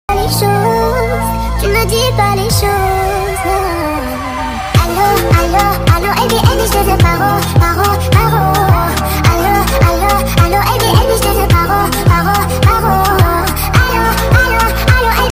Les choses, tu ne dis pas les choses. Allô, allô, allô, et bien, je te paro, paro.